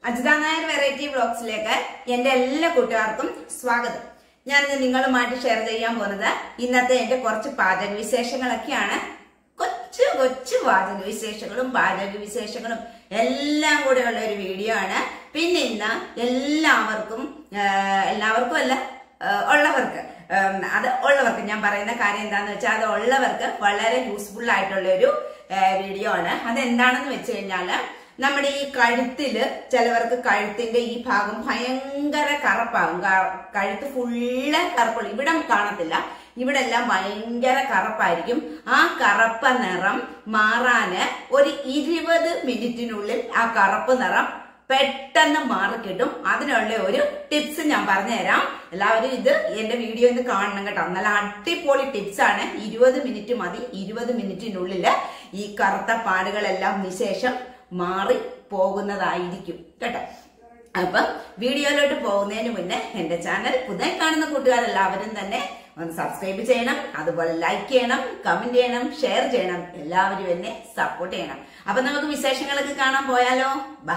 Ajitha Nair variety വ്ലോഗ്സിലേക്ക് എന്റെ എല്ലാ കൂട്ടുകാർക്കും സ്വാഗതം. ഞാൻ ഇന്ന് നിങ്ങളുമായിട്ട് ഷെയർ ചെയ്യാൻ പോകുന്നത് ഇന്നത്തെ എന്റെ കുറച്ച് പാചക വിശേഷങ്ങളൊക്കെയാണ്. കൊച്ചു കൊച്ചു പാചക വിശേഷങ്ങളും എല്ലാം കൂടെ ഉള്ള ഒരു വീഡിയോ ആണ്. പിന്നെ ഇന്ന് എല്ലാവർക്കും അല്ല, ഉള്ളവർക്ക് ഞാൻ പറയുന്ന കാര്യം എന്താന്ന് വെച്ചാൽ അത് ഉള്ളവർക്ക് വളരെ യൂസ്ഫുൾ ആയിട്ടുള്ള ഒരു വീഡിയോ ആണ്. അതെന്താണെന്ന് വെച്ച് കഴിഞ്ഞാല് നമ്മുടെ ഈ കഴുത്തില് ചിലവർക്ക് കഴുത്തിന്റെ ഈ ഭാഗം ഭയങ്കര കറുപ്പാകും. കഴുത്ത് ഫുള്ള് കറുപ്പുള്ളൂ, ഇവിടെ കാണത്തില്ല, ഇവിടെ എല്ലാം ഭയങ്കര കറുപ്പായിരിക്കും. ആ കറുപ്പ നിറം മാറാന് ഒരു 20 മിനിറ്റിനുള്ളിൽ ആ കറുപ്പ് നിറം പെട്ടെന്ന് മാറിക്കിട്ടും. അതിനുള്ള ഒരു ടിപ്സ് ഞാൻ പറഞ്ഞുതരാം. എല്ലാവരും ഇത് എന്റെ വീഡിയോ ഒന്ന് കാണണം കേട്ടോ. നല്ല അടിപൊളി ടിപ്സ് ആണ്. 20 മിനിറ്റ് മതി. 20 മിനിറ്റിനുള്ളിൽ ഈ കറുത്ത പാടുകളെല്ലാം നിശേഷം മാറി പോകുന്നതായിരിക്കും കേട്ടോ. അപ്പൊ വീഡിയോയിലോട്ട് പോകുന്നതിന് മുന്നേ എന്റെ ചാനൽ പുതിയ കാണുന്ന കൂട്ടുകാരെല്ലാവരും തന്നെ ഒന്ന് സബ്സ്ക്രൈബ് ചെയ്യണം, അതുപോലെ ലൈക്ക് ചെയ്യണം, കമന്റ് ചെയ്യണം, ഷെയർ ചെയ്യണം. എല്ലാവരും എന്നെ സപ്പോർട്ട് ചെയ്യണം. അപ്പൊ നമുക്ക് വിശേഷങ്ങളൊക്കെ കാണാൻ പോയാലോ? ബാ.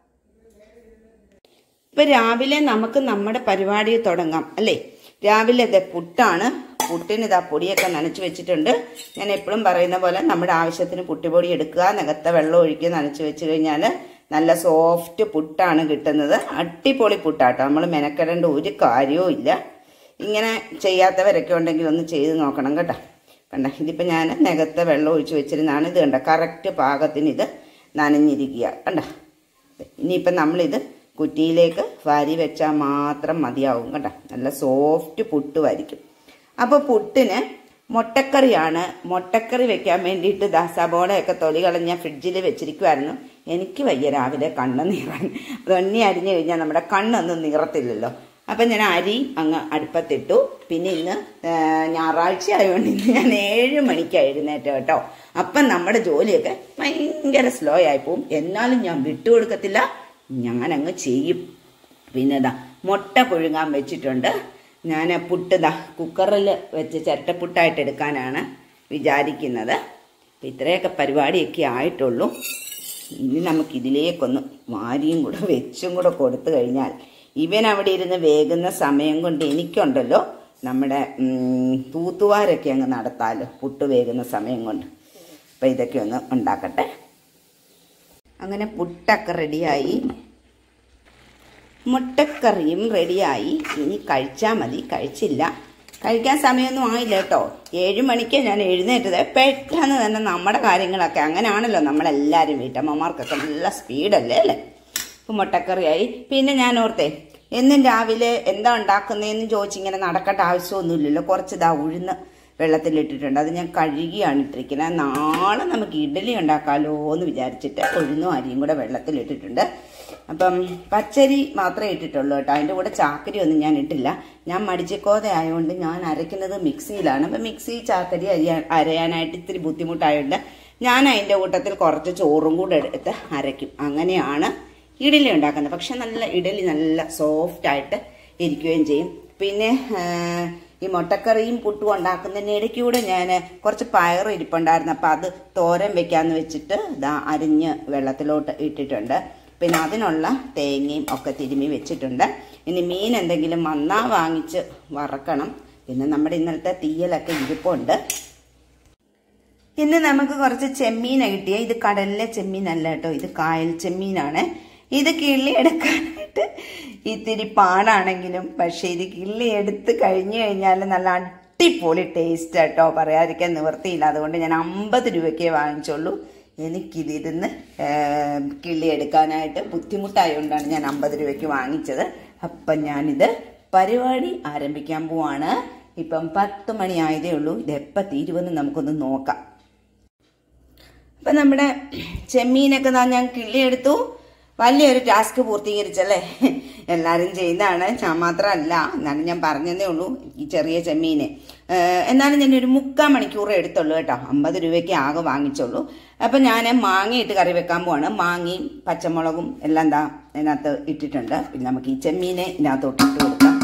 ഇപ്പൊ രാവിലെ നമുക്ക് നമ്മുടെ പരിപാടി തുടങ്ങാം അല്ലേ? രാവിലെ പുട്ടാണ്. പുട്ടിന് ഇതാ പൊടിയൊക്കെ നനച്ച് വെച്ചിട്ടുണ്ട്. ഞാൻ എപ്പോഴും പറയുന്ന പോലെ നമ്മുടെ ആവശ്യത്തിന് പുട്ടുപൊടി എടുക്കുക, നികത്ത വെള്ളം ഒഴിക്കുക, നനച്ച് വെച്ച് കഴിഞ്ഞാൽ നല്ല സോഫ്റ്റ് പുട്ടാണ് കിട്ടുന്നത്. അടിപൊളി പുട്ടാട്ടോ. നമ്മൾ മെനക്കെടേണ്ട ഒരു കാര്യവും ഇല്ല. ഇങ്ങനെ ചെയ്യാത്തവരൊക്കെ ഉണ്ടെങ്കിൽ ഒന്ന് ചെയ്ത് നോക്കണം കേട്ടോ. കണ്ട, ഇതിപ്പോൾ ഞാൻ നികത്ത വെള്ളം ഒഴിച്ച് വെച്ചിരുന്നാണ്. ഇത് കണ്ട, കറക്റ്റ് പാകത്തിന് ഇത് നനഞ്ഞിരിക്കുക കണ്ട. ഇനിയിപ്പം നമ്മളിത് കുറ്റിയിലേക്ക് വാരി വെച്ചാൽ മാത്രം മതിയാവും കേട്ടോ. നല്ല സോഫ്റ്റ് പുട്ടുമായിരിക്കും. അപ്പോൾ പുട്ടിന് മുട്ടക്കറിയാണ്. മുട്ടക്കറി വെക്കാൻ വേണ്ടിയിട്ട് സബോളയൊക്കെ തൊലി കളഞ്ഞ ഫ്രിഡ്ജിൽ വെച്ചിരിക്കുമായിരുന്നു. എനിക്ക് വയ്യ രാവിലെ കണ്ണ് നീറാൻ. അതൊന്നി അരിഞ്ഞു കഴിഞ്ഞാൽ നമ്മുടെ കണ്ണൊന്നും നീറത്തില്ലല്ലോ. അപ്പം ഞാൻ അരി അങ്ങ് അടുപ്പത്തിട്ടു. പിന്നെ ഇന്ന് ഞായറാഴ്ച ആയതുകൊണ്ട് ഇന്ന് ഞാൻ 7 മണിക്കാണ് എഴുന്നേറ്റ് കേട്ടോ. അപ്പം നമ്മുടെ ജോലിയൊക്കെ ഭയങ്കര സ്ലോ ആയി പോവും. എന്നാലും ഞാൻ വിട്ടുകൊടുക്കത്തില്ല, ഞാനങ്ങ് ചെയ്യും. പിന്നെ മുട്ട പുഴുങ്ങാൻ വെച്ചിട്ടുണ്ട്. ഞാൻ പുട്ട് കുക്കറിൽ വെച്ച് ചിരട്ടപ്പുട്ടായിട്ട് എടുക്കാനാണ് വിചാരിക്കുന്നത്. അപ്പം ഇത്രയൊക്കെ പരിപാടിയൊക്കെ ആയിട്ടുള്ളൂ. ഇനി നമുക്കിതിലേക്കൊന്ന് വാരിയും കൂടെ വെച്ചും കൂടെ കൊടുത്തു കഴിഞ്ഞാൽ ഇവൻ അവിടെ ഇരുന്ന് വേകുന്ന സമയം കൊണ്ട് എനിക്കുണ്ടല്ലോ നമ്മുടെ തൂത്തുവാരൊക്കെ അങ്ങ് നടത്താമല്ലോ പുട്ട് വേകുന്ന സമയം കൊണ്ട്. അപ്പം ഇതൊക്കെ ഒന്ന് ഉണ്ടാക്കട്ടെ. അങ്ങനെ പുട്ടൊക്കെ റെഡിയായി, മുട്ടക്കറിയും റെഡിയായി. ഇനി കഴിച്ചാൽ മതി. കഴിച്ചില്ല, കഴിക്കാൻ സമയമൊന്നും ആയില്ല കേട്ടോ. 7 മണിക്ക് ഞാൻ എഴുന്നേറ്റത്. പെട്ടെന്ന് തന്നെ നമ്മുടെ കാര്യങ്ങളൊക്കെ അങ്ങനെയാണല്ലോ. നമ്മളെല്ലാവരും വീട്ടമ്മമാർക്കൊക്കെ നല്ല സ്പീഡല്ലേ അല്ലേ? ഇപ്പം മുട്ടക്കറിയായി. പിന്നെ ഞാൻ ഓർത്തേ, എന്നും രാവിലെ എന്താ ഉണ്ടാക്കുന്നതെന്ന് ചോദിച്ചിങ്ങനെ നടക്കേണ്ട ആവശ്യമൊന്നുമില്ലല്ലോ. കുറച്ച് ഉഴുന്ന് വെള്ളത്തിലിട്ടിട്ടുണ്ട്. അത് ഞാൻ കഴുകിയാണ് ഇട്ടിരിക്കുന്നത്. നാളെ നമുക്ക് ഇഡ്ഡലി ഉണ്ടാക്കാമല്ലോ എന്ന് വിചാരിച്ചിട്ട് ഉഴുന്നും അരിയും കൂടെ വെള്ളത്തിലിട്ടിട്ടുണ്ട്. അപ്പം പച്ചരി മാത്രമേ ഇട്ടിട്ടുള്ളൂ കേട്ടോ. അതിൻ്റെ കൂടെ ചാക്കരി ഒന്നും ഞാൻ ഇട്ടില്ല. ഞാൻ മടിച്ചിക്കോത ആയതുകൊണ്ട് ഞാൻ അരയ്ക്കുന്നത് മിക്സിയിലാണ്. അപ്പം മിക്സി ചാക്കരി അരയാനായിട്ട് ഇത്തിരി ബുദ്ധിമുട്ടായതുകൊണ്ട് ഞാൻ അതിൻ്റെ കൂട്ടത്തിൽ കുറച്ച് ചോറും കൂടെ എടുത്ത് അരയ്ക്കും. അങ്ങനെയാണ് ഇഡലി ഉണ്ടാക്കുന്നത്. പക്ഷെ നല്ല ഇഡലി നല്ല സോഫ്റ്റായിട്ട് ഇരിക്കുകയും ചെയ്യും. പിന്നെ ഈ മുട്ടക്കറിയും പുട്ടും ഉണ്ടാക്കുന്നതിനിടയ്ക്കൂടെ ഞാൻ കുറച്ച് പയർ ഇരിപ്പുണ്ടായിരുന്നു. അപ്പം അത് തോരൻ വെക്കാമെന്ന് വെച്ചിട്ട് അരിഞ്ഞ് വെള്ളത്തിലോട്ട് ഇട്ടിട്ടുണ്ട്. പിന്നെ അതിനുള്ള തേങ്ങയും ഒക്കെ തിരുമ്മി വെച്ചിട്ടുണ്ട്. ഇനി മീൻ എന്തെങ്കിലും വന്നാൽ വാങ്ങിച്ച് വറക്കണം. പിന്നെ നമ്മുടെ ഇന്നലത്തെ തീയലൊക്കെ ഇരിപ്പുണ്ട്. ഇന്ന് നമുക്ക് കുറച്ച് ചെമ്മീനാണ് കിട്ടിയ. ഇത് കടലിലെ ചെമ്മീനല്ല കേട്ടോ, ഇത് കായൽ ചെമ്മീനാണ്. ഇത് കിള്ളി എടുക്കാനായിട്ട് ഇത്തിരി പാടാണെങ്കിലും പക്ഷെ ഇത് കിള്ളി എടുത്ത് കഴിഞ്ഞു കഴിഞ്ഞാൽ നല്ല അടിപൊളി ടേസ്റ്റ് കേട്ടോ. പറയാതിരിക്കാൻ നിവൃത്തിയില്ല. അതുകൊണ്ട് ഞാൻ 50 രൂപയ്ക്കേ വാങ്ങിച്ചുള്ളൂ. എനിക്കിതിരുന്ന് കിള്ളി എടുക്കാനായിട്ട് ബുദ്ധിമുട്ടായതുകൊണ്ടാണ് ഞാൻ 50 രൂപയ്ക്ക് വാങ്ങിച്ചത്. അപ്പം ഞാനിത് പരിപാടി ആരംഭിക്കാൻ പോവാണ്. ഇപ്പം 10 മണി ആയതേ ഉള്ളൂ. ഇത് എപ്പോൾ തീരുമെന്ന് നമുക്കൊന്ന് നോക്കാം. അപ്പം നമ്മുടെ ചെമ്മീനൊക്കെ ഞാൻ കിള്ളി എടുത്തു. വലിയൊരു ടാസ്ക് പൂർത്തീകരിച്ചല്ലേ? എല്ലാവരും ചെയ്യുന്നതാണ്, ഞാൻ മാത്രമല്ല. എന്നാലും ഞാൻ പറഞ്ഞതേ ഉള്ളൂ ഈ ചെറിയ ചെമ്മീന്. എന്നാലും ഞാനൊരു 3/4 മണിക്കൂർ എടുത്തുള്ളൂ കേട്ടോ. 50 രൂപയ്ക്ക് ആകെ വാങ്ങിച്ചുള്ളൂ. അപ്പം ഞാൻ മാങ്ങയിട്ട് കറി വെക്കാൻ പോവാണ്. മാങ്ങയും പച്ചമുളകും എല്ലാം ഇതിനകത്ത് ഇട്ടിട്ടുണ്ട്. പിന്നെ നമുക്ക് ഈ ചെമ്മീനെ ഇതിനകത്തോട്ട് ഇട്ട് കൊടുക്കാം.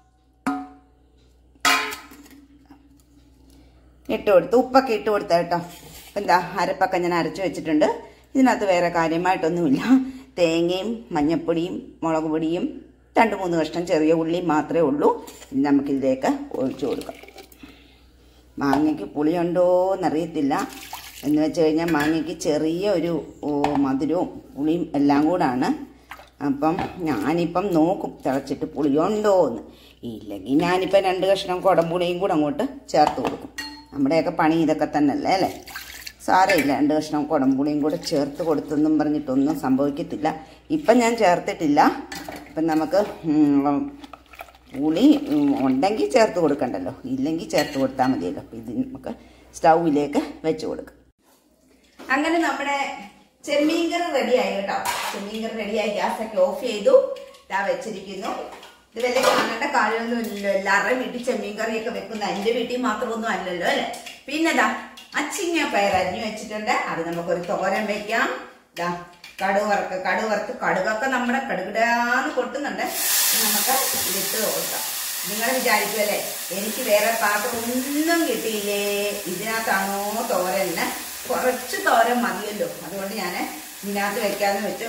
ഇട്ട് കൊടുത്ത് ഉപ്പൊക്കെ ഇട്ട് കൊടുത്ത കേട്ടോ. അരപ്പൊക്കെ ഞാൻ അരച്ചു വെച്ചിട്ടുണ്ട്. ഇതിനകത്ത് വേറെ കാര്യമായിട്ടൊന്നുമില്ല. തേങ്ങയും മഞ്ഞൾപ്പൊടിയും മുളക് പൊടിയും 2-3 കഷ്ണം ചെറിയ ഉള്ളി മാത്രമേ ഉള്ളൂ. നമുക്കിതിലേക്ക് ഒഴിച്ചു കൊടുക്കാം. മാങ്ങയ്ക്ക് പുളിയുണ്ടോ എന്നറിയത്തില്ല. എന്ന് വെച്ച് കഴിഞ്ഞാൽ മാങ്ങയ്ക്ക് ചെറിയ ഒരു മധുരവും പുളിയും എല്ലാം കൂടാണ്. അപ്പം ഞാനിപ്പം നോക്കും തിളച്ചിട്ട് പുളിയുണ്ടോ എന്ന്. ഇല്ലെങ്കിൽ ഞാനിപ്പം 2 കഷ്ണം കുടംപുളിയും കൂടെ അങ്ങോട്ട് ചേർത്ത് കൊടുക്കും. നമ്മുടെയൊക്കെ പണി ഇതൊക്കെ തന്നെയല്ലേ അല്ലേ? സാരമില്ല, 2 കഷ്ണം കുടംപുളിയും കൂടെ ചേർത്ത് കൊടുത്തെന്നും പറഞ്ഞിട്ടൊന്നും സംഭവിക്കത്തില്ല. ഇപ്പം ഞാൻ ചേർത്തിട്ടില്ല. ഇപ്പം നമുക്ക് പുളി ഉണ്ടെങ്കിൽ ചേർത്ത് കൊടുക്കണ്ടല്ലോ, ഇല്ലെങ്കിൽ ചേർത്ത് കൊടുത്താൽ മതിയല്ലോ. ഇത് നമുക്ക് സ്റ്റൗവിലേക്ക് വെച്ച് കൊടുക്കാം. അങ്ങനെ നമ്മുടെ ചെമ്മീൻ കറി റെഡിയായി കേട്ടോ. ചെമ്മീൻ കറി റെഡിയായി. ഗ്യാസൊക്കെ ഓഫ് ചെയ്തു. ഇതാ വെച്ചിരിക്കുന്നു. ഇത് വലിയ കാണേണ്ട കാര്യമൊന്നും ഇല്ലല്ലോ. എല്ലാവരുടെയും വീട്ടിൽ ചെമ്മീൻ കറിയൊക്കെ വെക്കുന്ന എൻ്റെ വീട്ടിൽ മാത്രമൊന്നും അല്ലല്ലോ അല്ലേ? പിന്നെതാ അച്ചിങ്ങ പയർ അരിഞ്ഞു വെച്ചിട്ടുണ്ട്. അത് നമുക്കൊരു തോരൻ വെക്കാം. ഇതാ കടുവറുത്ത് കടുകൊക്കെ നമ്മുടെ കടുകിടാന്ന് കൊട്ടുന്നുണ്ട്. നമുക്ക് ഇതിട്ട് കൊടുക്കാം. നിങ്ങൾ വിചാരിക്കുമല്ലേ എനിക്ക് വേറെ പാത്രം ഒന്നും കിട്ടിയില്ലേ, ഇതിനകത്താണോ തോരന്? കുറച്ച് തോരൻ മതിയല്ലോ, അതുകൊണ്ട് ഞാൻ ഇതിനകത്ത് വെക്കാന്ന് വെച്ചു.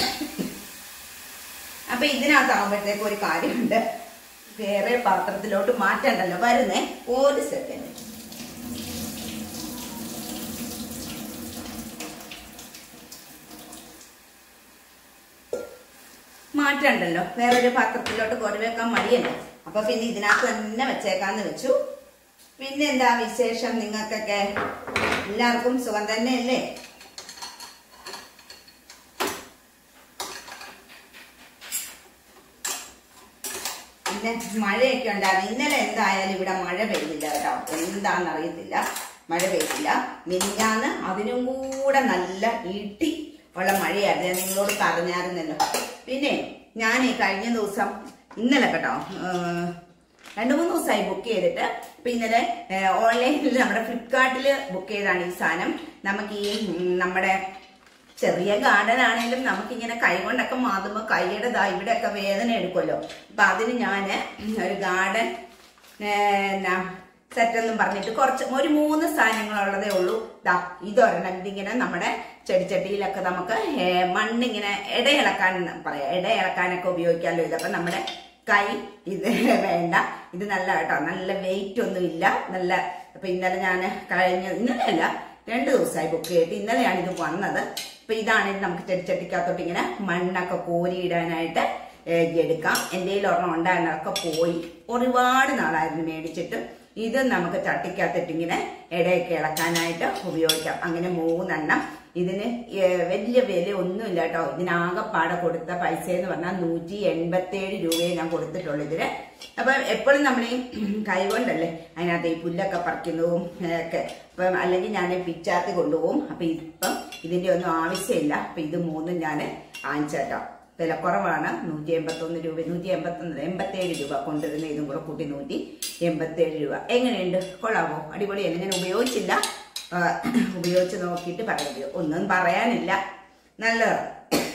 അപ്പൊ ഇതിനകത്താകുമ്പോഴത്തേക്ക് ഒരു കാര്യമുണ്ട്, വേറെ പാത്രത്തിലോട്ട് മാറ്റണ്ടല്ലോ. വരുന്നേ, 1 സെക്കൻഡ്. മാറ്റണ്ടല്ലോ, വേറൊരു പാത്രത്തിലോട്ട് കോരി വെക്കാൻ മടിയല്ലോ. അപ്പൊ പിന്നെ ഇതിനകത്ത് തന്നെ വെച്ചേക്കാന്ന് വെച്ചു. പിന്നെ എന്താ വിശേഷം? നിങ്ങൾക്കൊക്കെ എല്ലാവർക്കും സുഖം തന്നെയല്ലേ? പിന്നെ മഴയൊക്കെ ഉണ്ടായിരുന്നു. ഇന്നലെ എന്തായാലും ഇവിടെ മഴ പെയ്തില്ല കേട്ടോ. എന്താണെന്നറിയത്തില്ല, മഴ പെയ്തില്ല. മിനിഞ്ഞാന്ന് അതിനും കൂടെ നല്ല ഇടി ഉള്ള മഴയായിരുന്നു. ഞാൻ നിങ്ങളോട് പറഞ്ഞായിരുന്നല്ലോ. പിന്നെ ഞാൻ കഴിഞ്ഞ ദിവസം ഇന്നലെ കേട്ടോ 2-3 ദിവസമായി ബുക്ക് ചെയ്തിട്ട്. അപ്പൊ ഇന്നലെ ഓൺലൈനിൽ നമ്മുടെ ഫ്ലിപ്കാർട്ടിൽ ബുക്ക് ചെയ്താണ് ഈ സാധനം. നമുക്ക് ഈ നമ്മുടെ ചെറിയ ഗാർഡൻ ആണെങ്കിലും നമുക്കിങ്ങനെ കൈ കൊണ്ടൊക്കെ മാതുമ്പോൾ കൈയുടെ ഇവിടെയൊക്കെ വേദന എടുക്കുമല്ലോ. അപ്പൊ അതിന് ഞാൻ ഒരു ഗാർഡൻ സെറ്റെന്നും പറഞ്ഞിട്ട് ഒരു 3 സാധനങ്ങളുള്ളതേ ഉള്ളൂ. ഇതൊരെണ്ണം. ഇതിങ്ങനെ നമ്മുടെ ചെടിച്ചട്ടിയിലൊക്കെ നമുക്ക് മണ്ണിങ്ങനെ ഇടയിളക്കാൻ പറയാം, ഇടയിളക്കാനൊക്കെ ഉപയോഗിക്കാമല്ലോ. ഇതൊക്കെ നമ്മുടെ കൈ ഇത് വേണ്ട. ഇത് നല്ല കേട്ടോ, നല്ല വെയിറ്റ് ഒന്നും ഇല്ല, നല്ല. അപ്പൊ ഇന്നലെ ഞാൻ ഇന്നലെയല്ല 2 ദിവസമായി ബുക്ക് ചെയ്തിട്ട് ഇന്നലെയാണ് ഇത് വന്നത്. അപ്പൊ ഇതാണെങ്കിൽ നമുക്ക് ചെടിച്ചട്ടിക്കകത്തോട്ട് ഇങ്ങനെ മണ്ണൊക്കെ കോരിയിടാനായിട്ട് എടുക്കാം. എൻ്റെ ഒരെണ്ണം ഉണ്ടായിരുന്നതൊക്കെ പോയി, ഒരുപാട് നാളായിരുന്നു മേടിച്ചിട്ട്. ഇത് നമുക്ക് ചട്ടിക്കകത്തിട്ട് ഇങ്ങനെ ഇടയൊക്കെ ഇളക്കാനായിട്ട് ഉപയോഗിക്കാം. അങ്ങനെ 3 എണ്ണം. ഇതിന് വലിയ വില ഒന്നുമില്ല കേട്ടോ. ഇതിനാകെപ്പാടെ കൊടുത്ത പൈസ എന്ന് പറഞ്ഞാൽ 187 രൂപയെ ഞാൻ കൊടുത്തിട്ടുള്ളൂ ഇതിന്. അപ്പൊ എപ്പോഴും നമ്മൾ ഈ കൈകൊണ്ടല്ലേ അതിനകത്ത് ഈ പുല്ലൊക്കെ പറിക്കുന്നതും ഒക്കെ. അപ്പം അല്ലെങ്കിൽ ഞാൻ പിച്ചാത്തി കൊണ്ടുപോകും. അപ്പൊ ഇപ്പം ഇതിന്റെ ഒന്നും ആവശ്യമില്ല. അപ്പൊ ഇത് 3 ഞാൻ വാങ്ങിച്ചേട്ടോ. വിലക്കുറവാണ്. 181 രൂപ, 187 രൂപ കൊണ്ടുവരുന്ന. ഇതും കൂടെ കൂട്ടി 187 രൂപ. എങ്ങനെയുണ്ട്? കൊള്ളാമോ? അടിപൊളിയല്ല. ഞാൻ ഉപയോഗിച്ചില്ല, ഉപയോഗിച്ച് നോക്കിയിട്ട് പറയുന്നത്. ഒന്നും പറയാനില്ല, നല്ലതാണ്.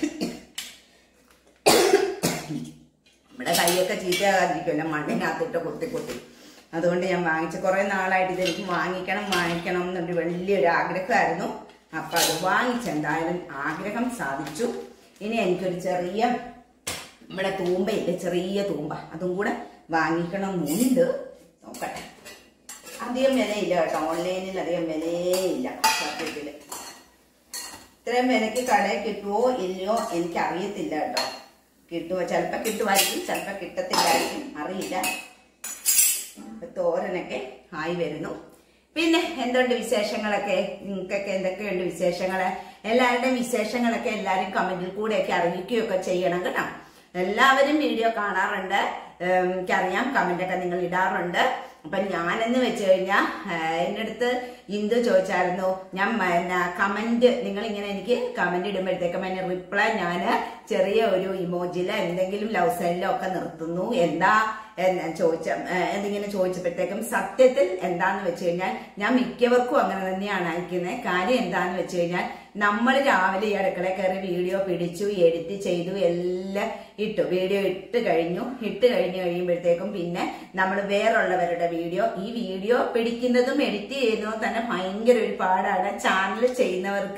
നമ്മുടെ കൈയൊക്കെ ചീത്തയാകാതിരിക്കുമല്ലോ മണ്ണിനകത്തിട്ട് കുത്തി. അതുകൊണ്ട് ഞാൻ വാങ്ങിച്ച് കുറേ നാളായിട്ട് ഇതെനിക്ക് വാങ്ങിക്കണം എന്നൊരു വലിയൊരു ആഗ്രഹമായിരുന്നു. അപ്പൊ അത് വാങ്ങിച്ചെന്തായാലും ആഗ്രഹം സാധിച്ചു. ഇനി എനിക്കൊരു ചെറിയ നമ്മുടെ തൂമ്പയില്ലേ, ചെറിയ തൂമ്പ, അതും കൂടെ വാങ്ങിക്കണമെന്നുണ്ട്. നോക്കട്ടെ. അധികം വിലയില്ല കേട്ടോ, ഓൺലൈനിൽ അധികം വിലയില്ല സത്യത്തില്. ഇത്രയും വിലക്ക് കടയിൽ കിട്ടുമോ ഇല്ലയോ എനിക്കറിയത്തില്ല കേട്ടോ. കിട്ടുമോ? ചിലപ്പോൾ കിട്ടുമായിരിക്കും, ചിലപ്പോൾ കിട്ടത്തില്ലായിരിക്കും, അറിയില്ല. തോരനൊക്കെ ആയി വരുന്നു. പിന്നെ എന്തുണ്ട് വിശേഷങ്ങളൊക്കെ? നിങ്ങൾക്കൊക്കെ എന്തൊക്കെയുണ്ട് വിശേഷങ്ങള്? എല്ലാവരുടെയും വിശേഷങ്ങളൊക്കെ എല്ലാവരും കമന്റിൽ കൂടെയൊക്കെ അറിയിക്കുകയൊക്കെ ചെയ്യണം കേട്ടോ. എല്ലാവരും വീഡിയോ കാണാറുണ്ട്, എനിക്കറിയാം. കമന്റൊക്കെ നിങ്ങൾ ഇടാറുണ്ട്. അപ്പൊ ഞാനെന്ന് വെച്ച് കഴിഞ്ഞാൽ എൻ്റെ അടുത്ത് ഇന്ദു ചോദിച്ചായിരുന്നു, ഞാൻ കമന്റ് നിങ്ങളിങ്ങനെ എനിക്ക് കമന്റ് ഇടുമ്പോഴത്തേക്കും അതിന് റിപ്ലൈ ഞാൻ ചെറിയ ഒരു ഇമോജിയിലോ എന്തെങ്കിലും ലവ് സൈനിലോ ഒക്കെ നിർത്തുന്നു. എന്താ എന്തിങ്ങനെ ചോദിച്ചപ്പോഴത്തേക്കും സത്യത്തിൽ എന്താന്ന് വെച്ച് കഴിഞ്ഞാൽ ഞാൻ മിക്കവർക്കും അങ്ങനെ തന്നെയാണ് അയക്കുന്നത്. കാര്യം എന്താന്ന് വെച്ച് കഴിഞ്ഞാൽ നമ്മൾ രാവിലെ ഈ അടുക്കളയിൽ കയറി വീഡിയോ പിടിച്ചു, എഡിറ്റ് ചെയ്തു, എല്ലാം ഇട്ടു. വീഡിയോ ഇട്ട് കഴിഞ്ഞു കഴിയുമ്പോഴത്തേക്കും പിന്നെ നമ്മൾ വേറുള്ളവരുടെ ഈ വീഡിയോ പിടിക്കുന്നതും എഡിറ്റ് ചെയ്യുന്നതും തന്നെ ഭയങ്കര ഒരു പാടാണ്. ചാനൽ ചെയ്യുന്നവർക്ക്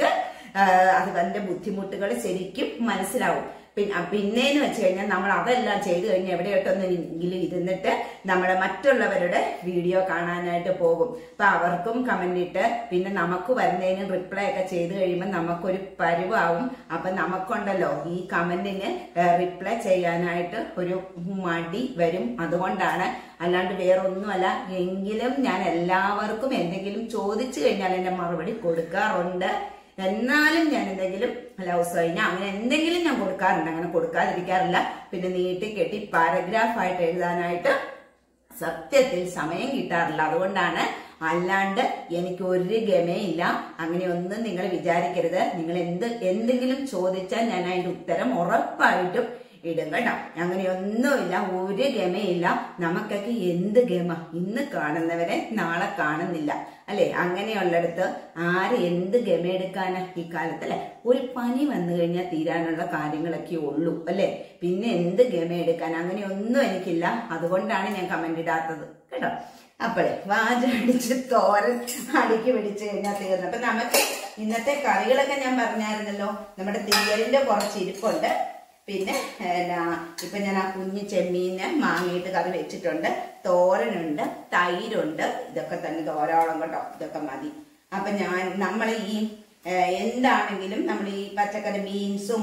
അതിന്റെ ബുദ്ധിമുട്ടുകൾ ശരിക്കും മനസ്സിലാവും. പിന്നെന്ന് വെച്ച് കഴിഞ്ഞാൽ നമ്മൾ അതെല്ലാം ചെയ്തു കഴിഞ്ഞാൽ എവിടെയോട്ടൊന്നെങ്കിലും ഇരുന്നിട്ട് നമ്മളെ മറ്റുള്ളവരുടെ വീഡിയോ കാണാനായിട്ട് പോകും. അപ്പൊ അവർക്കും കമന്റ് ഇട്ട് പിന്നെ നമുക്ക് വരുന്നതിന് റിപ്ലൈ ഒക്കെ ചെയ്ത് കഴിയുമ്പോൾ നമുക്കൊരു പരുവാവും. അപ്പൊ നമുക്കുണ്ടല്ലോ ഈ കമന്റിന് റിപ്ലൈ ചെയ്യാനായിട്ട് ഒരു മടി വരും. അതുകൊണ്ടാണ്, അല്ലാണ്ട് വേറൊന്നുമല്ല. എങ്കിലും ഞാൻ എല്ലാവർക്കും എന്തെങ്കിലും ചോദിച്ചു കഴിഞ്ഞാൽ എന്റെ മറുപടി കൊടുക്കാറുണ്ട്. എന്നാലും ഞാൻ എന്തെങ്കിലും ലൗസ് കഴിഞ്ഞാൽ അങ്ങനെ എന്തെങ്കിലും ഞാൻ കൊടുക്കാറുണ്ട്, അങ്ങനെ കൊടുക്കാതിരിക്കാറില്ല. പിന്നെ നീട്ടി കെട്ടി പാരഗ്രാഫായിട്ട് എഴുതാനായിട്ട് സത്യത്തിൽ സമയം കിട്ടാറില്ല. അതുകൊണ്ടാണ്, അല്ലാണ്ട് എനിക്ക് ഒരു ഗമയില്ല. അങ്ങനെയൊന്നും നിങ്ങൾ വിചാരിക്കരുത്. നിങ്ങൾ എന്തെങ്കിലും ചോദിച്ചാൽ ഞാൻ അതിന്റെ ഉത്തരം ഉറപ്പായിട്ടും ഇടും കേട്ടോ. അങ്ങനെയൊന്നുമില്ല, ഒരു ഗമയില്ല. നമുക്കൊക്കെ എന്ത് ഗമ, ഇന്ന് കാണുന്നവരെ നാളെ കാണുന്നില്ല അല്ലെ? അങ്ങനെയുള്ളിടത്ത് ആര് എന്ത് ഗമ എടുക്കാനാ ഈ കാലത്തല്ലേ? ഒരു പനി വന്നു കഴിഞ്ഞാൽ തീരാനുള്ള കാര്യങ്ങളൊക്കെ ഉള്ളൂ അല്ലെ? പിന്നെ എന്ത് ഗമ എടുക്കാൻ? അങ്ങനെയൊന്നും എനിക്കില്ല. അതുകൊണ്ടാണ് ഞാൻ കമന്റ് ഇടാത്തത് കേട്ടോ. അപ്പോഴേ വാചടിച്ച് തോരൻ അടിക്ക് പിടിച്ചു കഴിഞ്ഞാൽ തീർന്നു. അപ്പൊ നമുക്ക് ഇന്നത്തെ കറികളൊക്കെ ഞാൻ പറഞ്ഞായിരുന്നല്ലോ. നമ്മുടെ തീയലിന്റെ കുറച്ച് ഇരിപ്പുണ്ട്. പിന്നെ ഇപ്പൊ ഞാൻ ആ കുഞ്ഞു ചെമ്മീന് മാങ്ങിയിട്ട് കറി വെച്ചിട്ടുണ്ട്. തോരനുണ്ട്, തൈരുണ്ട്. ഇതൊക്കെ തന്നെ ധാരാളം കേട്ടോ, ഇതൊക്കെ മതി. അപ്പൊ നമ്മൾ ഈ എന്താണെങ്കിലും നമ്മൾ ഈ പച്ചക്കറി ബീൻസും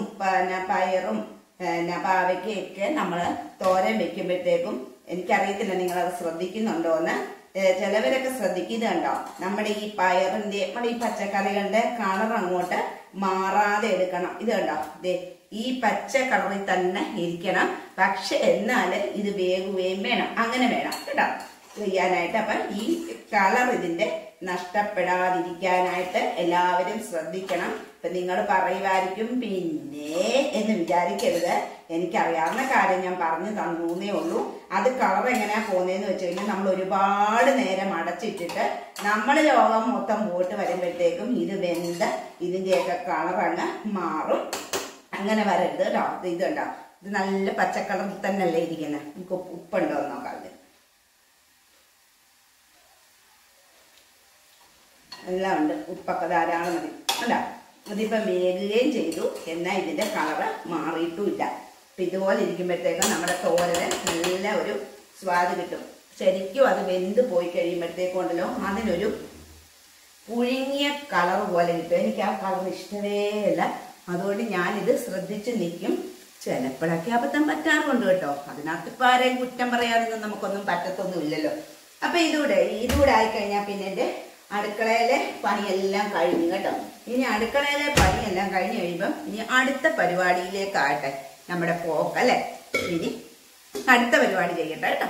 പയറും പാവയ്ക്കൊക്കെ നമ്മൾ തോരൻ വെക്കുമ്പോഴത്തേക്കും, എനിക്കറിയത്തില്ല നിങ്ങളത് ശ്രദ്ധിക്കുന്നുണ്ടോന്ന്. ചിലവരൊക്കെ ശ്രദ്ധിക്കുന്നുണ്ടോ? നമ്മുടെ ഈ പയറിന്റെ, നമ്മുടെ ഈ പച്ചക്കറികളുടെ കളർ അങ്ങോട്ട് മാറാതെ എടുക്കണം. ഇത് കണ്ടോ, ഈ പച്ച കളറിൽ തന്നെ ഇരിക്കണം. പക്ഷെ എന്നാല് ഇത് വേഗുകയും വേണം. അങ്ങനെ വേണം കേട്ടോ ചെയ്യാനായിട്ട്. അപ്പൊ ഈ കളർ ഇതിന്റെ നഷ്ടപ്പെടാതിരിക്കാനായിട്ട് എല്ലാവരും ശ്രദ്ധിക്കണം. ഇപ്പൊ നിങ്ങൾ പറയുമായിരിക്കും പിന്നെ എന്ന് വിചാരിക്കരുത്. എനിക്കറിയാവുന്ന കാര്യം ഞാൻ പറഞ്ഞു തന്നേ ഉള്ളൂ. അത് കളർ എങ്ങനെയാ പോകുന്നതെന്ന് വെച്ച് കഴിഞ്ഞാൽ, നമ്മൾ ഒരുപാട് നേരം അടച്ചിട്ടിട്ട് നമ്മൾ ലോകം മൊത്തം പോയിട്ട് വരുമ്പോഴത്തേക്കും ഇത് വെന്ത് ഇതിന്റെയൊക്കെ കളർ അങ്ങ് മാറും. അങ്ങനെ വരരുത് കേട്ടോ. ഇത് കണ്ടോ, ഇത് നല്ല പച്ചക്കളറിൽ തന്നെയല്ലേ ഇരിക്കുന്നത്. നമുക്ക് ഉപ്പുണ്ടോ എന്ന് നോക്കാം. എല്ലാം ഉണ്ട്, ഉപ്പൊക്കെ ധാരാളം മതി അല്ല. അതിപ്പം വേകുകയും ചെയ്തു, എന്നാൽ ഇതിന്റെ കളറ് മാറിയിട്ടുമില്ല. അപ്പം ഇതുപോലെ ഇരിക്കുമ്പോഴത്തേക്കും നമ്മുടെ തോരന് നല്ല ഒരു സ്വാദ് കിട്ടും. ശരിക്കും അത് വെന്ത് പോയി കഴിയുമ്പോഴത്തേക്കും ഉണ്ടല്ലോ, അതിനൊരു പുഴുങ്ങിയ കളർ പോലെ കിട്ടും. എനിക്ക് ആ കളർ ഇഷ്ടമേ അല്ല. അതുകൊണ്ട് ഞാനിത് ശ്രദ്ധിച്ച് നിൽക്കും. ചിലപ്പോഴൊക്കെ അബദ്ധം പറ്റാറുണ്ട് കേട്ടോ. അതിനകത്ത് ഇപ്പം ആരെയും കുറ്റം പറയാനൊന്നും നമുക്കൊന്നും പറ്റത്തൊന്നും ഇല്ലല്ലോ. അപ്പം ഇതൂടെ ആയിക്കഴിഞ്ഞാൽ പിന്നെ എൻ്റെ അടുക്കളയിലെ പണിയെല്ലാം കഴിഞ്ഞു കേട്ടോ. ഇനി അടുക്കളയിലെ പണിയെല്ലാം കഴിഞ്ഞ് കഴിയുമ്പം ഇനി അടുത്ത പരിപാടിയിലേക്കാട്ടെ നമ്മുടെ പോക്കല്ലേ. ഇനി അടുത്ത പരിപാടി ചെയ്യട്ടെ കേട്ടോ.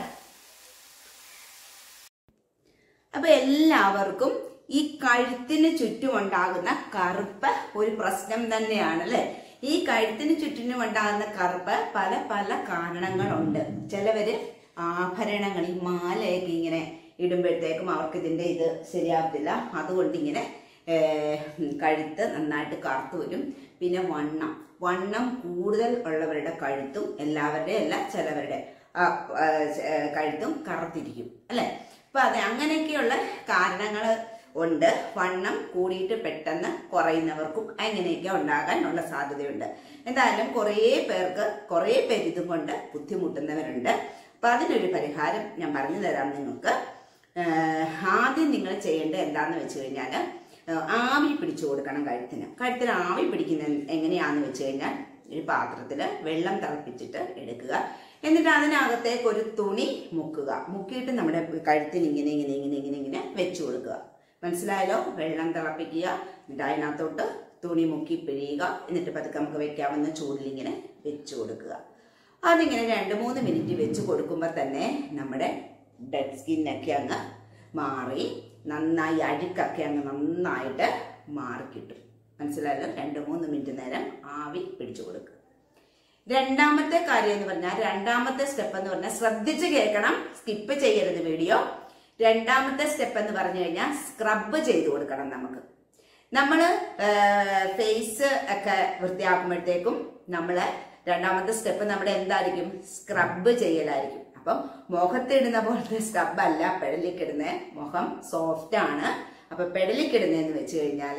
അപ്പൊ എല്ലാവർക്കും ഈ കഴുത്തിന് ചുറ്റുമുണ്ടാകുന്ന കറുപ്പ് ഒരു പ്രശ്നം തന്നെയാണ് അല്ലെ? ഈ കഴുത്തിന് ചുറ്റിനുമുണ്ടാകുന്ന കറുപ്പ് പല പല കാരണങ്ങളുണ്ട്. ചിലവര് ആഭരണങ്ങൾ, ഈ മാലയൊക്കെ ഇങ്ങനെ ഇടുമ്പോഴത്തേക്കും അവർക്ക് ഇതിന്റെ ഇത് ശരിയാവത്തില്ല. അതുകൊണ്ട് ഇങ്ങനെ കഴുത്ത് നന്നായിട്ട് കറുത്തു വരും. പിന്നെ വണ്ണം കൂടുതൽ ഉള്ളവരുടെ കഴുത്തും, എല്ലാവരുടെയും അല്ല ചിലവരുടെ കഴുത്തും കറുത്തിരിക്കും അല്ലെ? അപ്പൊ അങ്ങനെയൊക്കെയുള്ള കാരണങ്ങൾ ഉണ്ട്. വണ്ണം കൂടിയിട്ട് പെട്ടെന്ന് കുറയുന്നവർക്കും അങ്ങനെയൊക്കെ ഉണ്ടാകാനുള്ള സാധ്യതയുണ്ട്. എന്തായാലും കുറേ പേര് ഇതും കൊണ്ട് ബുദ്ധിമുട്ടുന്നവരുണ്ട്. അപ്പൊ അതിനൊരു പരിഹാരം ഞാൻ പറഞ്ഞു തരാം നിങ്ങൾക്ക്. ആദ്യം നിങ്ങൾ ചെയ്യേണ്ടത് എന്താന്ന് വെച്ച് കഴിഞ്ഞാൽ, ആവി പിടിച്ചു കൊടുക്കണം കഴുത്തിന് ആവി പിടിക്കുന്നത് എങ്ങനെയാന്ന് വെച്ച് കഴിഞ്ഞാൽ, ഒരു പാത്രത്തിൽ വെള്ളം തിളപ്പിച്ചിട്ട് എടുക്കുക. എന്നിട്ട് അതിനകത്തേക്ക് ഒരു തുണി മുക്കിയിട്ട് നമ്മുടെ കഴുത്തിന് ഇങ്ങനെ വെച്ചു കൊടുക്കുക. മനസ്സിലായല്ലോ? വെള്ളം തിളപ്പിക്കുക, എന്നിട്ട് അതിനകത്തോട്ട് തുണി മുക്കി പിഴിയുക. എന്നിട്ട് പതുക്കെ നമുക്ക് വെക്കാവുന്ന ചൂടിൽ ഇങ്ങനെ വെച്ചു കൊടുക്കുക. അതിങ്ങനെ 2-3 മിനിറ്റ് വെച്ച് കൊടുക്കുമ്പോൾ തന്നെ നമ്മുടെ ഡെഡ് സ്കിന്നൊക്കെ അങ്ങ് മാറി നന്നായി അഴുക്കൊക്കെ അങ്ങ് നന്നായിട്ട് മാറിക്കിട്ടും. മനസ്സിലായല്ലോ? 2-3 മിനിറ്റ് നേരം ആവി പിടിച്ചു കൊടുക്കുക. രണ്ടാമത്തെ കാര്യം എന്ന് പറഞ്ഞാൽ, രണ്ടാമത്തെ സ്റ്റെപ്പ് എന്ന് പറഞ്ഞാൽ, ശ്രദ്ധിച്ച് കേൾക്കണം, സ്കിപ്പ് ചെയ്യരുത് വീഡിയോ. രണ്ടാമത്തെ സ്റ്റെപ്പ് എന്ന് പറഞ്ഞു കഴിഞ്ഞാൽ സ്ക്രബ് ചെയ്ത് കൊടുക്കണം. നമ്മള് ഫേസ് ഒക്കെ വൃത്തിയാക്കുമ്പോഴത്തേക്കും രണ്ടാമത്തെ സ്റ്റെപ്പ് നമ്മുടെ എന്തായിരിക്കും? സ്ക്രബ് ചെയ്യലായിരിക്കും. അപ്പം മുഖത്തിടുന്ന പോലത്തെ സ്ക്രബ് അല്ല പെടലിക്കിടുന്ന. മുഖം സോഫ്റ്റ് ആണ്. അപ്പൊ പെടലിക്കിടുന്നതെന്ന് വെച്ച് കഴിഞ്ഞാല്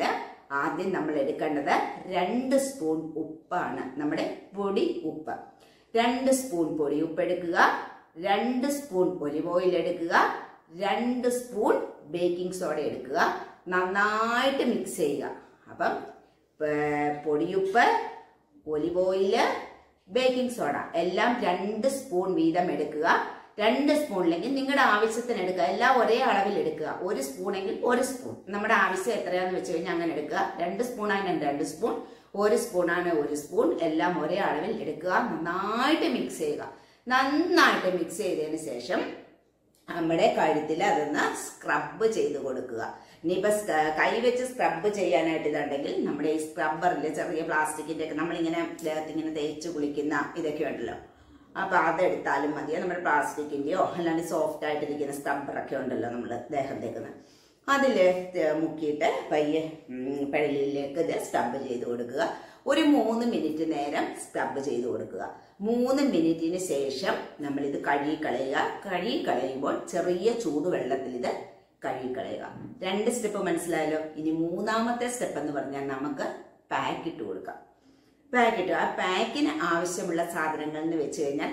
ആദ്യം നമ്മൾ എടുക്കേണ്ടത് 2 സ്പൂൺ ഉപ്പാണ്, നമ്മുടെ പൊടി ഉപ്പ്. 2 സ്പൂൺ പൊടി ഉപ്പ് എടുക്കുക, 2 സ്പൂൺ ഒലിവ് ഓയിൽ എടുക്കുക, 2 സ്പൂൺ ബേക്കിംഗ് സോഡ എടുക്കുക. നന്നായിട്ട് മിക്സ് ചെയ്യുക. അപ്പം പൊടിയുപ്പ്, ഒലിവ് ഓയില്, ബേക്കിംഗ് സോഡ എല്ലാം 2 സ്പൂൺ വീതം എടുക്കുക. 2 സ്പൂണിലെങ്കിൽ നിങ്ങളുടെ ആവശ്യത്തിന് എടുക്കുക. എല്ലാം ഒരേ അളവിൽ എടുക്കുക. 1 സ്പൂണെങ്കിൽ 1 സ്പൂൺ, നമ്മുടെ ആവശ്യം എത്രയാന്ന് വെച്ച് കഴിഞ്ഞാൽ അങ്ങനെ എടുക്കുക. 2 സ്പൂൺ ആണെങ്കിൽ 2 സ്പൂൺ, 1 സ്പൂൺ ആണ് 1 സ്പൂൺ, എല്ലാം ഒരേ അളവിൽ എടുക്കുക. നന്നായിട്ട് മിക്സ് ചെയ്യുക. നന്നായിട്ട് മിക്സ് ചെയ്തതിന് ശേഷം നമ്മുടെ കഴുത്തിൽ അതൊന്ന് സ്ക്രബ് ചെയ്ത് കൊടുക്കുക. ഇനിയിപ്പോ കൈവച്ച് സ്ക്രബ് ചെയ്യാനായിട്ട് ഇതുണ്ടെങ്കിൽ നമ്മുടെ ഈ സ്ക്രബ്ബറിൽ ചെറിയ പ്ലാസ്റ്റിക്കിന്റെ ഒക്കെ നമ്മളിങ്ങനെ ദേഹത്തിങ്ങനെ തേച്ച് കുളിക്കുന്ന ഇതൊക്കെ ഉണ്ടല്ലോ, അപ്പൊ അതെടുത്താലും മതിയോ. നമ്മുടെ പ്ലാസ്റ്റിക്കിന്റെയോ അല്ലാണ്ട് സോഫ്റ്റ് ആയിട്ടിരിക്കുന്ന സ്ക്രബ്ബറൊക്കെ ഉണ്ടല്ലോ നമ്മൾ ദേഹം തേക്കുന്നത്, അതിൽ മുക്കിയിട്ട് പയ്യെ പെടലിലേക്ക് ഇത് സ്ക്രബ് ചെയ്ത് കൊടുക്കുക. ഒരു 3 മിനിറ്റ് നേരം സ്ക്രബ് ചെയ്ത് കൊടുക്കുക. 3 മിനിറ്റിന് ശേഷം നമ്മൾ ഇത് കഴുകിക്കളയുക. കഴുകിക്കളയുമ്പോൾ ചെറിയ ചൂടുവെള്ളത്തിൽ ഇത് കഴുകിക്കളയുക. 2 സ്റ്റെപ്പ് മനസ്സിലായല്ലോ. ഇനി 3ാമത്തെ സ്റ്റെപ്പ് എന്ന് പറഞ്ഞാൽ നമുക്ക് പാക്ക് ഇട്ട് കൊടുക്കാം. പാക്കറ്റ്, ആ പാക്കിന് ആവശ്യമുള്ള സാധനങ്ങൾ എന്ന് വെച്ച് കഴിഞ്ഞാൽ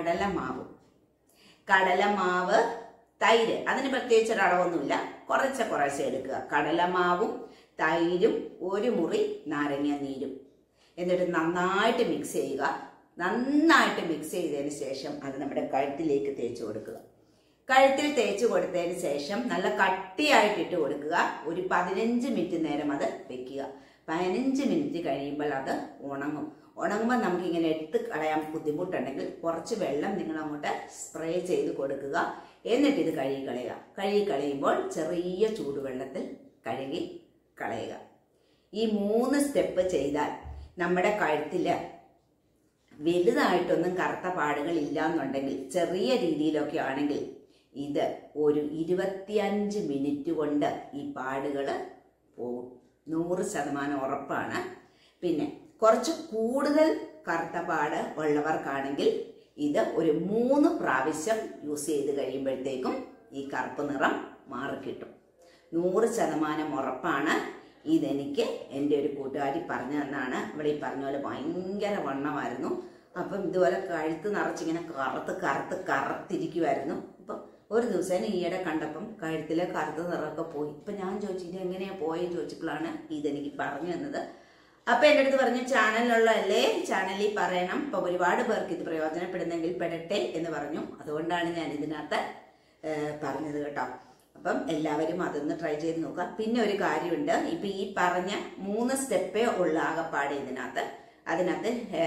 കടലമാവ്, തൈര്. അതിന് പ്രത്യേകിച്ച് ഒരളവൊന്നുമില്ല, കുറച്ച് എടുക്കുക. കടലമാവും തൈരും 1 മുറി നാരങ്ങ നീരും. എന്നിട്ട് നന്നായിട്ട് മിക്സ് ചെയ്യുക. നന്നായിട്ട് മിക്സ് ചെയ്തതിന് ശേഷം അത് നമ്മുടെ കഴുത്തിലേക്ക് തേച്ച് കൊടുക്കുക. കഴുത്തിൽ തേച്ച് കൊടുത്തതിന് ശേഷം നല്ല കട്ടിയായിട്ട് ഇട്ട് കൊടുക്കുക. ഒരു 15 മിനിറ്റ് നേരം അത് വെക്കുക. 15 മിനിറ്റ് കഴിയുമ്പോൾ അത് ഉണങ്ങുമ്പോൾ നമുക്ക് ഇങ്ങനെ എടുത്ത് കളയാൻ ബുദ്ധിമുട്ടുണ്ടെങ്കിൽ കുറച്ച് വെള്ളം നിങ്ങൾ അങ്ങോട്ട് സ്പ്രേ ചെയ്ത് കൊടുക്കുക. എന്നിട്ട് ഇത് കഴുകിക്കളയുമ്പോൾ ചെറിയ ചൂടുവെള്ളത്തിൽ കഴുകി കളയുക. ഈ 3 സ്റ്റെപ്പ് ചെയ്താൽ നമ്മുടെ കഴുത്തില് വലുതായിട്ടൊന്നും കറുത്ത പാടുകൾ ഇല്ല എന്നുണ്ടെങ്കിൽ, ചെറിയ രീതിയിലൊക്കെ ആണെങ്കിൽ ഇത് ഒരു 25 മിനിറ്റ് കൊണ്ട് ഈ പാടുകൾ പോകും. 100% ഉറപ്പാണ്. പിന്നെ കുറച്ച് കൂടുതൽ കറുത്ത പാട് ഉള്ളവർക്കാണെങ്കിൽ ഇത് ഒരു 3 പ്രാവശ്യം യൂസ് ചെയ്ത് കഴിയുമ്പോഴത്തേക്കും ഈ കറുപ്പ് നിറം മാറിക്കിട്ടും. 100% ഉറപ്പാണ്. ഇതെനിക്ക് എൻ്റെ ഒരു കൂട്ടുകാരി പറഞ്ഞു തന്നാണ്. ഇവിടെ ഈ പറഞ്ഞ പോലെ ഭയങ്കര വണ്ണമായിരുന്നു. അപ്പം ഇതുപോലെ കഴുത്ത് നിറച്ചിങ്ങനെ കറുത്തിരിക്കുമായിരുന്നു. അപ്പം ഒരു ദിവസം ഈയിടെ കണ്ടപ്പം കഴുത്തിലെ കറുത്ത നിറമൊക്കെ പോയി. ഇപ്പം ഞാൻ ചോദിച്ചു ഇത് എങ്ങനെയാ പോയെന്ന് ചോദിച്ചപ്പോഴാണ് ഇതെനിക്ക് പറഞ്ഞു തന്നത്. അപ്പൊ എൻ്റെ അടുത്ത് പറഞ്ഞു ചാനലിലുള്ളതല്ലേ, ചാനലിൽ പറയണം, ഇപ്പൊ ഒരുപാട് പേർക്ക് ഇത് പ്രയോജനപ്പെടുന്നെങ്കിൽ പെടട്ടെ എന്ന് പറഞ്ഞു. അതുകൊണ്ടാണ് ഞാൻ ഇതിനകത്ത് പറഞ്ഞത് കേട്ടോ. അപ്പം എല്ലാവരും അതൊന്ന് ട്രൈ ചെയ്ത് നോക്കുക. പിന്നെ ഒരു കാര്യമുണ്ട്, ഇപ്പൊ ഈ പറഞ്ഞ 3 സ്റ്റെപ്പേ ഉള്ള ആകപ്പാട് ഇതിനകത്ത്. അതിനകത്ത്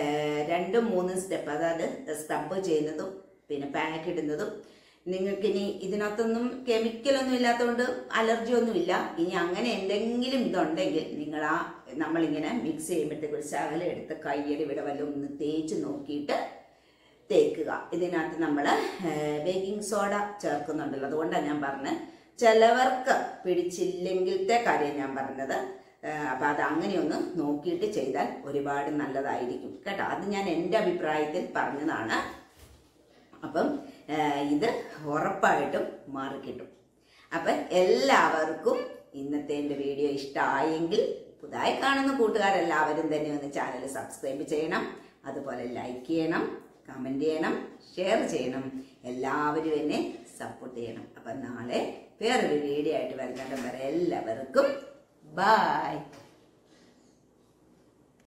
2-3 സ്റ്റെപ്പ്, അതായത് സ്ക്രബ് ചെയ്യുന്നതും പിന്നെ പാക്ക് ഇടുന്നതും. നിങ്ങൾക്കിനി ഇതിനകത്തൊന്നും കെമിക്കലൊന്നും ഇല്ലാത്തതുകൊണ്ട് അലർജി ഒന്നുമില്ല. ഇനി അങ്ങനെ എന്തെങ്കിലും ഇതുണ്ടെങ്കിൽ നിങ്ങൾ നമ്മളിങ്ങനെ മിക്സ് ചെയ്യുമ്പോഴത്തേക്ക് ഒരു ശകലം എടുത്ത് കയ്യടി ഇവിടെ വല്ലതും ഒന്ന് തേച്ച് നോക്കിയിട്ട് തേക്കുക. ഇതിനകത്ത് നമ്മൾ ബേക്കിംഗ് സോഡ ചേർക്കുന്നുണ്ടല്ലോ, അതുകൊണ്ടാണ് ഞാൻ പറഞ്ഞത്. ചിലവർക്ക് പിടിച്ചില്ലെങ്കിലത്തെ കാര്യം ഞാൻ പറഞ്ഞത്. അപ്പം അത് അങ്ങനെയൊന്ന് നോക്കിയിട്ട് ചെയ്താൽ ഒരുപാട് നല്ലതായിരിക്കും കേട്ടോ. അത് ഞാൻ എൻ്റെ അഭിപ്രായത്തിൽ പറഞ്ഞതാണ്. അപ്പം ഇത് ഉറപ്പായിട്ടും മാറിക്കിട്ടും. അപ്പം എല്ലാവർക്കും ഇന്നത്തെ എൻ്റെ വീഡിയോ ഇഷ്ടമായെങ്കിൽ പുതുതായി കാണുന്ന കൂട്ടുകാരെല്ലാവരും തന്നെ ഒന്ന് ചാനൽ സബ്സ്ക്രൈബ് ചെയ്യണം. അതുപോലെ ലൈക്ക് ചെയ്യണം, കമൻറ്റ് ചെയ്യണം, ഷെയർ ചെയ്യണം. എല്ലാവരും എന്നെ സപ്പോർട്ട് ചെയ്യണം. അപ്പം നാളെ വേറൊരു വീഡിയോ ആയിട്ട് വരുന്നിടം വരെ എല്ലാവർക്കും ബൈ.